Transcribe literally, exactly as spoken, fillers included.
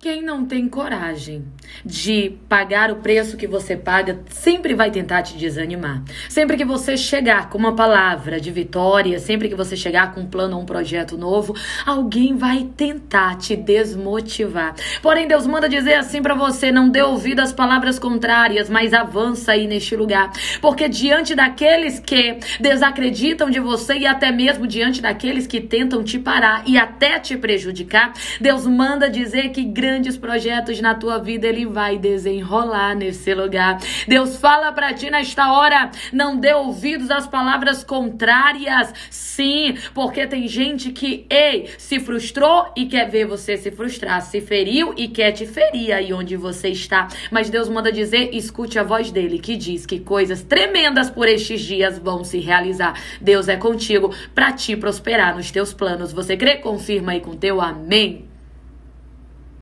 Quem não tem coragem de pagar o preço que você paga sempre vai tentar te desanimar. Sempre que você chegar com uma palavra de vitória, sempre que você chegar com um plano ou um projeto novo, alguém vai tentar te desmotivar. Porém, Deus manda dizer assim pra você: não dê ouvido às palavras contrárias, mas avança aí neste lugar. Porque diante daqueles que desacreditam de você e até mesmo diante daqueles que tentam te parar e até te prejudicar, Deus manda dizer que grandes projetos na tua vida Ele vai desenrolar nesse lugar. Deus fala pra ti nesta hora: não dê ouvidos às palavras contrárias. Sim, porque tem gente que, ei, se frustrou e quer ver você se frustrar, se feriu e quer te ferir aí onde você está. Mas Deus manda dizer: escute a voz dele, que diz que coisas tremendas por estes dias vão se realizar. Deus é contigo pra te prosperar nos teus planos. Você crê? Confirma aí com teu amém.